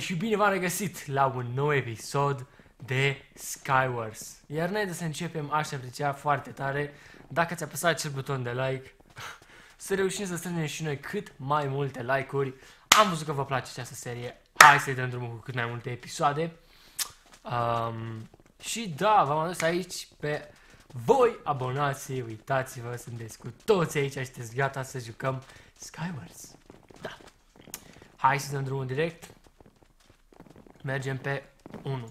și bine v-am regăsit la un nou episod de Skywars. Iar înainte să începem, aș aprecia foarte tare dacă ți-a apăsat acel buton de like, să reușim să strângem și noi cât mai multe like-uri. Am văzut că vă place această serie, hai să-i dăm drumul cu cât mai multe episoade. Și da, v-am adus aici pe voi, abonații, uitați-vă, sunteți cu toți aici, sunteți gata să jucăm Skywars. Da. Hai să dăm drumul direct. Mergem pe 1.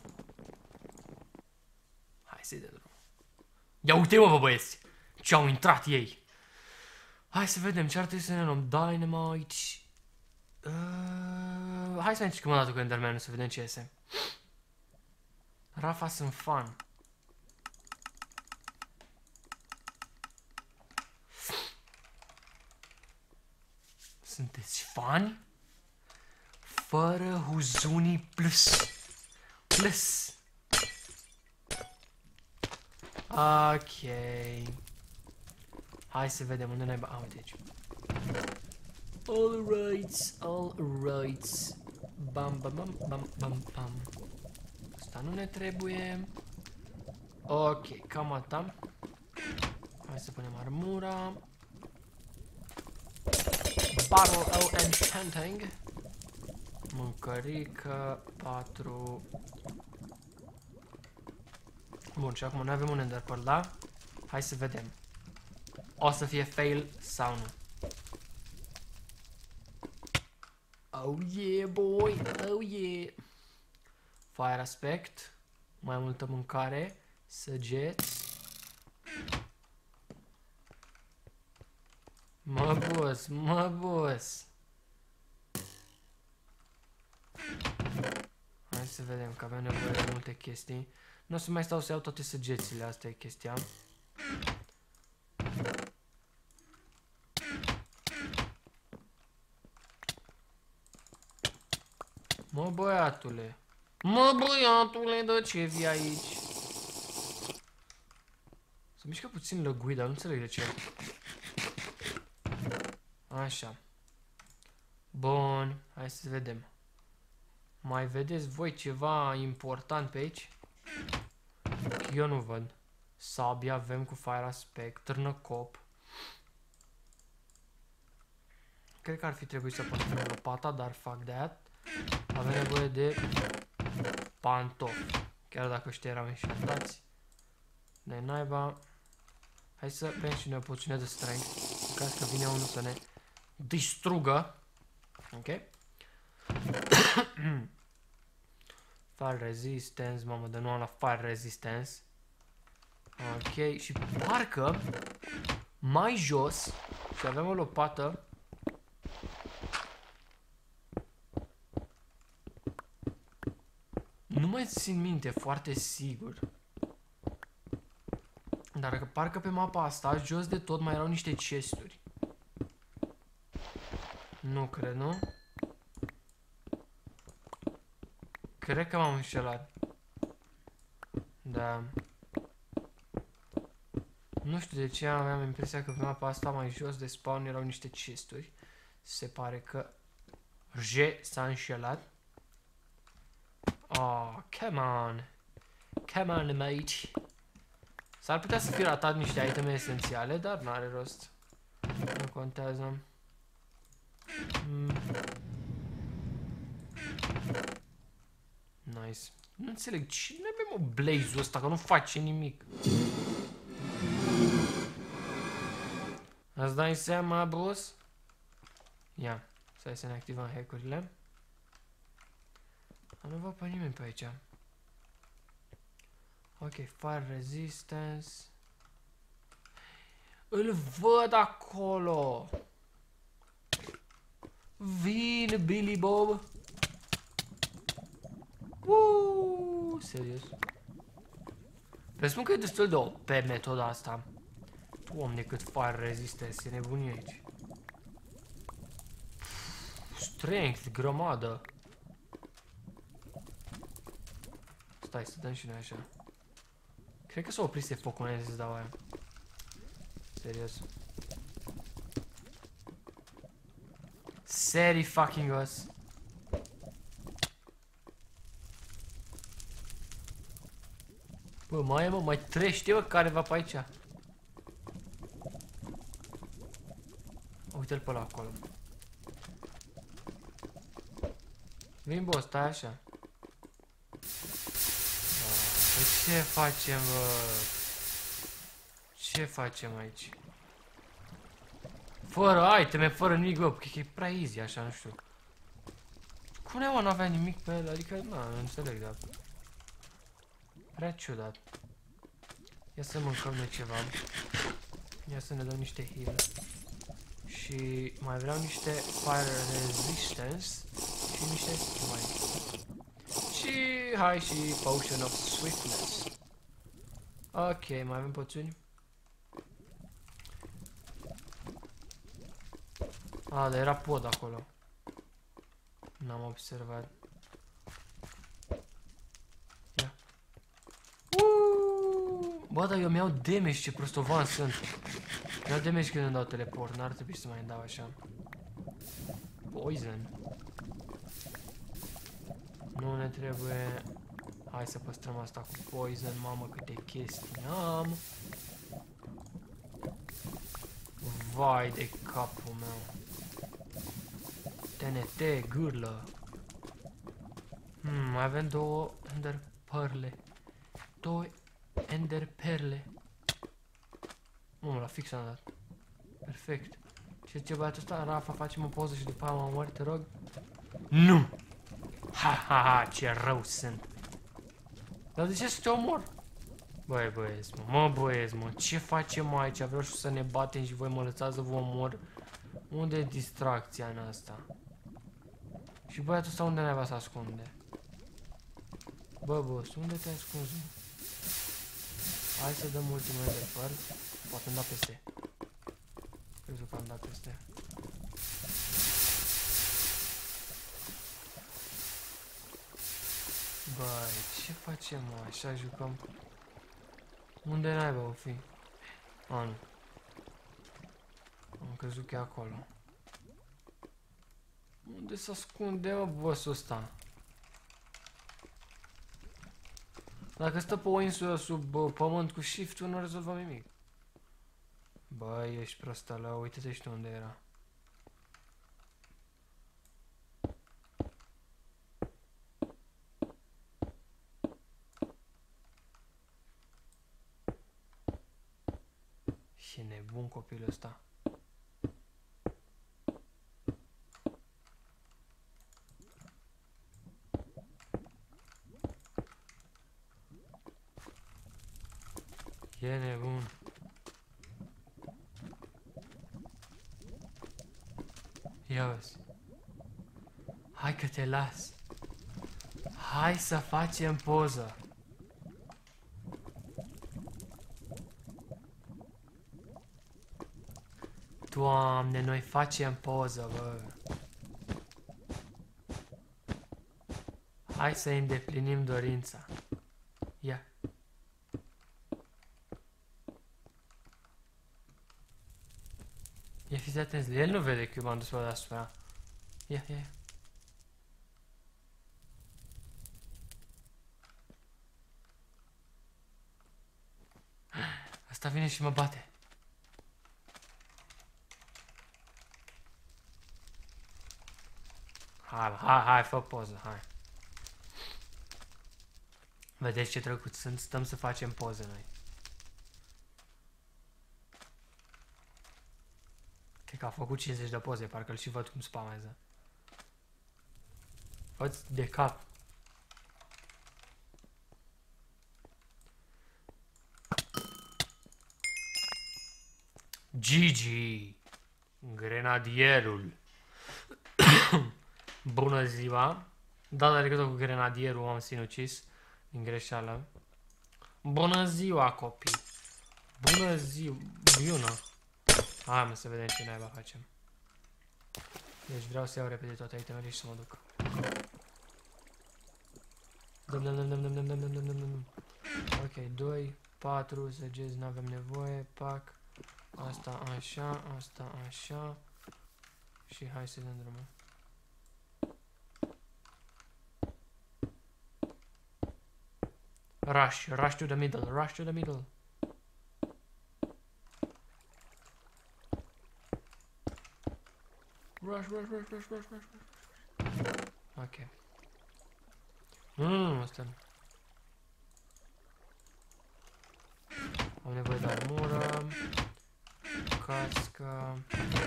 Hai să-i dăm drumul. Ia uite-mă, bă, băieți, ce au intrat ei. Hai să vedem ce ar trebui să ne luăm. Dynamite. Hai să încercăm o dată cu Enderman-ul să vedem ce iese. Rafa sunt fan. Sunteți fani? Fără huzunii plus. Plus. Ok. Hai să vedem unde ne-ai... Ah, uite aici. All rights. Bam, bam, bam, bam, bam, bam. Asta nu ne trebuie. Ok, cam atât. Hai să punem armura. Battle of Enchanting. Mâncărică 4. Bun, și acum noi avem un ender pearl, da? Hai să vedem. O să fie fail sau nu? Oh yeah, boy! Oh yeah! Fire aspect. Mai multă mâncare. Săgeți. Mă boss, mă boss! Hai să vedem că avem nevoie de multe chestii. Nu o să mai stau să iau toate săgețile, asta e chestia. Mă băiatule! Mă băiatule, de ce vii aici? Se mișcă puțin lăguit, dar nu înțeleg de ce. Așa. Bun, hai să vedem. Mai vedeți voi ceva important pe aici? Eu nu văd. Sabia avem cu fire aspect, târnăcop. Cred că ar fi trebuit să păstrăm lopata, dar fac that. Avem nevoie de pantofi. Chiar dacă ăștia erau înșatați. De naiba. Hai să prindem și noi o puțină de strength. În caz că vine unul să ne distrugă. Ok. Fire resistance, mamă, de nou am la fire resistance. Ok, și parcă mai jos, și avem o lopată. Nu mai țin minte foarte sigur. Dar parcă pe mapa asta, jos de tot, mai erau niște chesturi. Nu cred, nu? Cred că m-am înșelat. Da. Nu știu de ce aveam impresia că pe mapa asta mai jos de spawn erau niște chesturi. Se pare că J s-a înșelat. Oh, come on. Come on, mate. S-ar putea să fi ratat niște iteme esențiale, dar n-are rost. Nu contează. Nice. Nu înțeleg, cine avem o blaze-ul ăsta, că nu face nimic. Îți dai seama, boss? Ia, stai să ne activăm hack-urile. Nu văd pe nimeni pe aici. Ok, fire resistance. Îl văd acolo. Vin, Billy Bob. Serios. Presupun că e destul de OP metoda asta. Doamne, cât fire resistance, e nebunie aici. Strength, grămadă. Stai să dăm și noi așa. Cred că s-a oprit focul înainte să dau aia. Serios. Seri fucking us. Bă, mai trește, bă, careva pe aici. Uite-l pe ăla acolo. Vin, bă, stai așa. Păi ce facem, bă? Ce facem aici? Fără iteme, fără nimic, bă, că e prea easy așa, nu știu. Cum nu avea nimic pe el? Adică, nu înțeleg, dar... Prea ciudat. Ia să mâncăm noi ceva. Ia să ne dăm niște heal. Și mai vreau niște fire resistance și niște smite. Și hai și potion of swiftness. Ok, mai avem poțiuni. Dar era pod acolo. N-am observat. Ia. Bă, dar eu mi-au damage, ce prostovan sunt. Mi-au damage când îmi dau teleport, n-ar trebui să mai îmi dau așa. Poison. Nu ne trebuie... Hai să păstrăm asta cu poison, mamă, câte chestii am. Vai de capul meu. TNT, gârlă. Mai avem două ender perle. Două ender perle. Mă, la fix am dat. Perfect. Ce băiatul ăsta? Rafa, facem o poză și după aia mă mori, te rog? Nu! Ha, ce rău sunt. Dar de ce să te omor? Băi, băieți, mă, băieți, mă, ce facem aici? Vreau și să ne batem și voi mă lăsați să vă omor. Unde e distracția în asta? Și băiatul ăsta unde n-ai să ascunde? Bă, boss, unde te-ai ascuns? Hai să dăm ultimul de făr. Poate îmi da peste. Crezut că am dat peste. Băi, ce facem, mă? Așa jucăm? Unde naiba o fi? A, nu. Am crezut că e acolo. Unde se ascunde, mă, bossul ăsta? Dacă stă pe o insulă sub pământ cu shift-ul, nu rezolvăm nimic. Băi, ești prostălă, uite-te și tu unde era. Și nebun copilul ăsta. E nebun. Ia vezi. Hai că te las. Hai să facem poză. Doamne, noi facem poză, bă. Hai să îndeplinim dorința. Ia. Ia, fiți atenți, el nu vede că eu m-am dus pe deasupra. Ia, ia, ia. Asta vine și mă bate. Hai, fă poză, hai. Vedeți ce drăguț sunt, stăm să facem poze noi. Cred că a făcut 50 de poze, parcă-l și văd cum spamează. Fă-ți de cap. Gigi, grenadierul. Bună ziua. Data trecută cu grenadierul am sinucis din greșeală. Bună ziua, copii. Bună ziua. Bună. Hai, mă, să vedem ce naiba facem. Deci vreau să iau repede toate itemele și să mă duc. Dăm. Ok, 2, 4, săgeți, n-avem nevoie, pac. Asta așa. Și hai să dăm drumul. Rush to the middle, rush to the middle. Rush. Ok. Nu, asta. Am nevoie de armură, cască,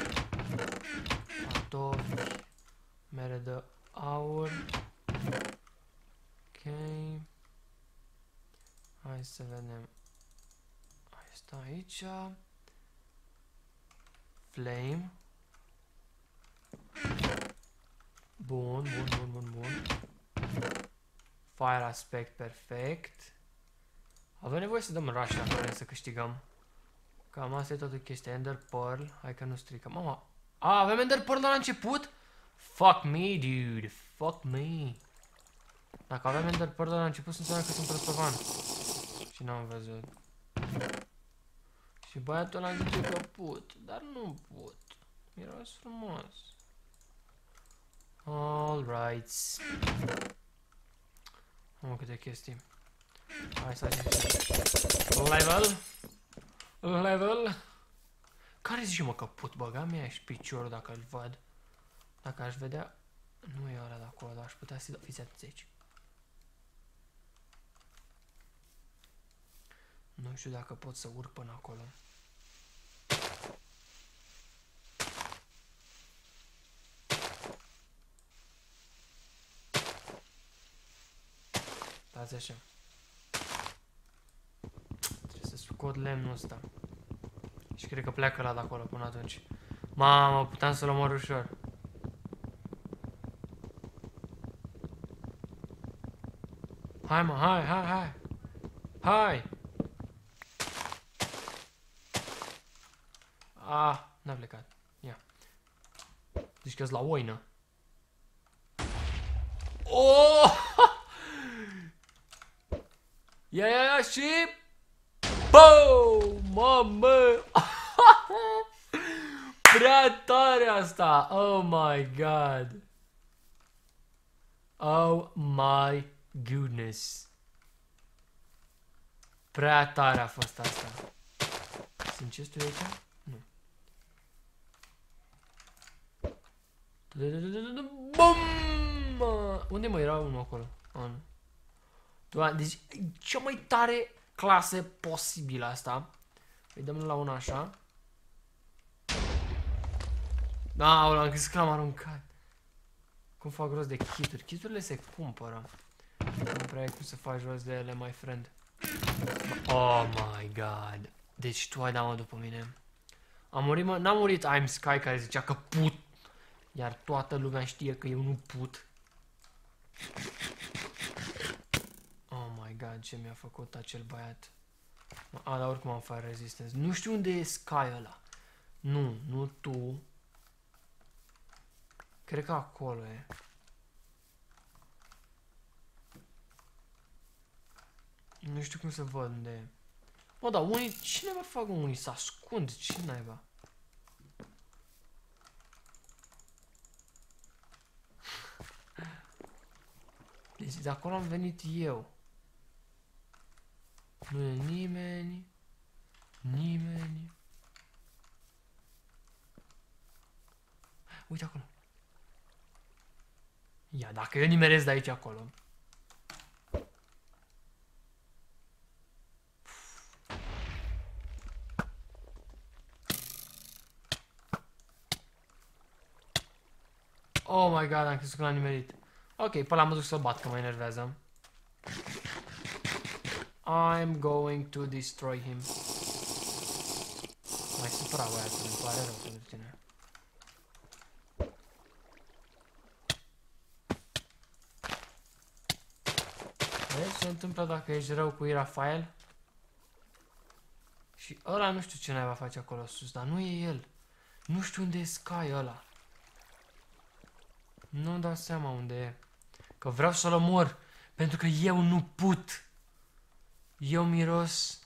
patofi, mere de aur. Ok. Hai să vedem. Asta aici. Flame. Bun. Fire aspect perfect. Avem nevoie să dăm rush dacă vrem să câștigăm. Cam asta e toată chestia. Ender Pearl. Hai că nu strică. Mama. Avem Ender Pearl la început? Fuck me, dude. Fuck me. Dacă avem Ender Pearl la început, înseamnă că sunt prostovan. Și n-am văzut. Și băiatul ăla zice că put. Dar nu put. Miros frumos. Alright. Am câte chestii. Hai să facem level. Care zice mă că put? Băga mea și piciorul dacă îl văd. Dacă aș vedea. Nu e ăla de acolo, dar aș putea să-i dau. Fiți atenți aici. Nu știu dacă pot să urc până acolo. Stați așa. Trebuie să scot lemnul ăsta. Și cred că pleacă la de acolo până atunci. Mamă, puteam să-l omor ușor. Hai mă, hai! N-a plecat. Ia. Zici că-s la oină. Oh! Ia și... Boom! Mamă! Prea tare asta! Oh my god! Oh my goodness! Prea tare a fost asta. Sunt chesturi aici? Nu. Bum! Unde mă era unul acolo? Nu. Deci, cea mai tare clasă posibilă asta. Îi dăm la una așa. Aoleu, am crezut că l-am aruncat. Cum fac rost de kituri? Kiturile se cumpără. Nu prea ai cum să faci rost de ele, my friend. Oh my god. Deci tu ai dat-mă după mine. Am murit, mă? N-am murit I'm Sky care zicea că put. Iar toată lumea știe că eu nu put. Oh my god, ce mi-a făcut acel băiat. Dar oricum am fire resistance. Nu știu unde e Sky ăla. Nu tu. Cred că acolo e. Nu știu cum să văd unde e. Mă, dar unii... Cine va fac unii să ascund? Ce naiba? Deci de acolo am venit eu. Nu e nimeni. Uite acolo. Ia, dacă eu nimeresc de aici acolo. Oh my god, am crezut că l-am nimerit. Ok, pe ăla mă duc să-l bat, că mă enervează. I'm going to destroy him. Mai supărat băiatul, îmi pare rău pentru tine. Vezi ce se întâmplă dacă ești rău cu Rafael? Și ăla nu știu ce naiba face acolo sus, dar nu e el. Nu știu unde e Sky ăla. Nu-mi dau seama unde e. Că vreau să-l omor. Pentru că eu nu put. Eu miros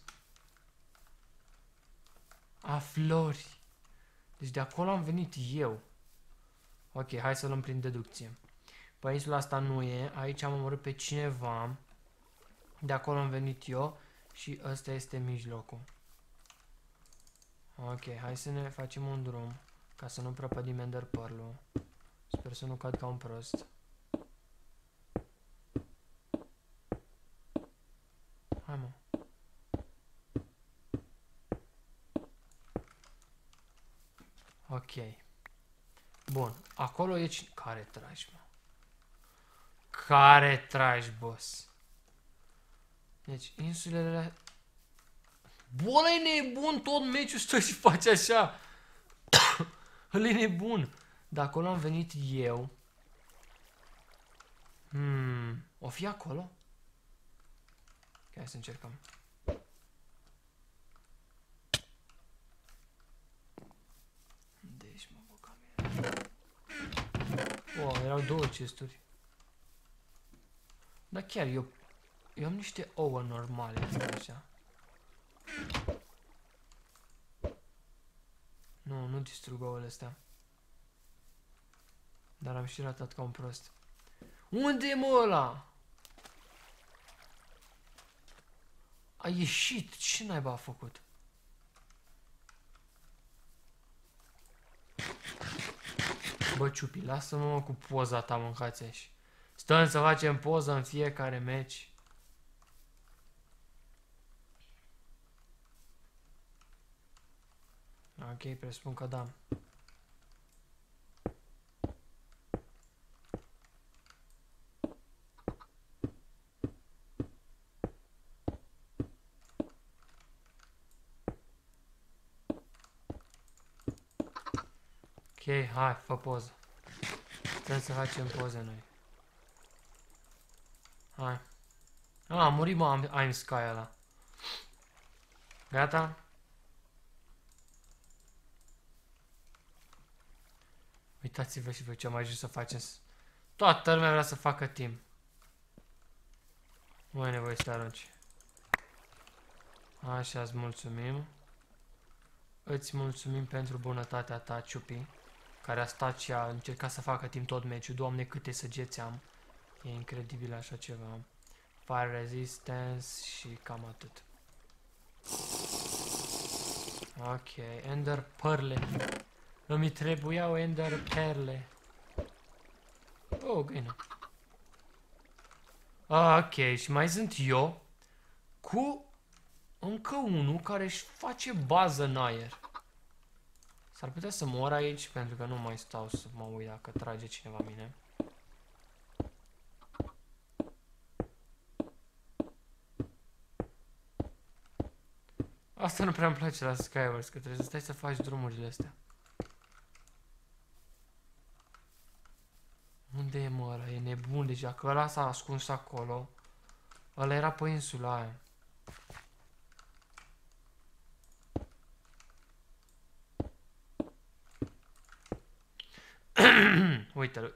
a flori. Deci de acolo am venit eu. Ok, hai să luăm prin deducție. Pe insula asta nu e. Aici am omorât pe cineva. De acolo am venit eu și ăsta este mijlocul. Ok, hai să ne facem un drum ca să nu prăpădim Ender Pearl-ul. Sper să nu cad ca un prost. Hai, mă. Ok. Bun, acolo e cine... Care tragi, mă? Care tragi, boss? Deci, insulele... Bă, e nebun, tot meciul stă și face așa. Ăla e nebun. De acolo am venit eu. O fi acolo? Hai să încercăm. Deci, mă, băga mea. Wow, erau două chesturi. Dar chiar, eu am niște ouă normale, așa. Nu distrug ouăle astea. Dar am și ratat ca un prost. Unde e, mă, ăla? A ieșit. Ce naiba a făcut? Bă, ciupi, lasă-mă, mă, cu poza ta, mâncați așa. Stăm să facem poză în fiecare meci. Ok, presupun că da. Ok, hai, fă poză. Trebuie să facem poze noi. Hai. A murit, mă, I'm Sky ăla. Gata? Uitați-vă și voi ce am ajuns să facem. Toată lumea vrea să facă timp. Nu ai nevoie să te arunci. Așa, îți mulțumim. Îți mulțumim pentru bunătatea ta, Ciupi, care a stat și a încercat să facă timp tot meciul. Doamne, câte săgeți am. E incredibil așa ceva. Fire resistance și cam atât. Ok, Ender Perle. Îmi trebuiau Ender Perle. Oh, găină. Ok, și mai sunt eu cu încă unul care își face bază în aer. S-ar putea să mor aici pentru că nu mai stau să mă uit dacă trage cineva mine. Asta nu prea îmi place la Skywars, că trebuie să stai să faci drumurile astea. Unde e, mă, ăla? E nebun deja, că ăla s-a ascuns acolo. Ăla era pe insula aia. Uite-l.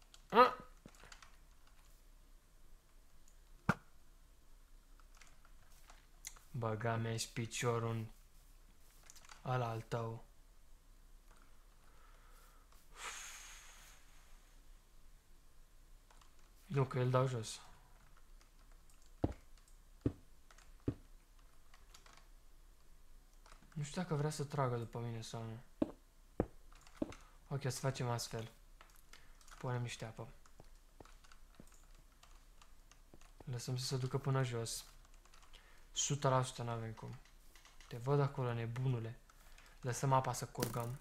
Băga mea și piciorul în ăla al tău. Nu, că îl dau jos. Nu știu dacă vrea să tragă după mine sau nu. Ok, să facem astfel. Punem niște apă. Lăsăm să se ducă până jos. 100% n-avem cum. Te văd acolo, nebunule. Lăsăm apa să curgăm.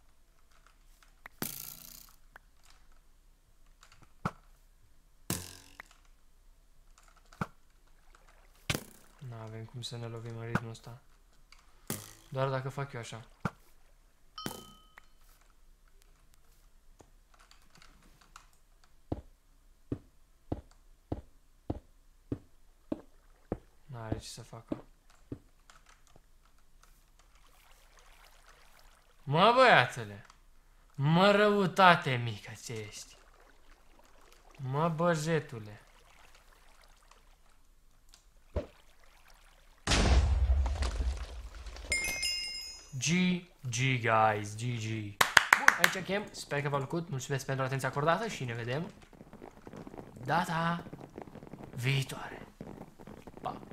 N-avem cum să ne lovim în ritmul ăsta. Doar dacă fac eu așa. N-are ce să facă. Mă, băiatule! Mă, răutate mică ce ești! Mă, băjetule! GG, guys, GG. Bun, aici încheiem. Sper că v-a plăcut. Mulțumesc pentru atenția acordată și ne vedem data viitoare. Pa!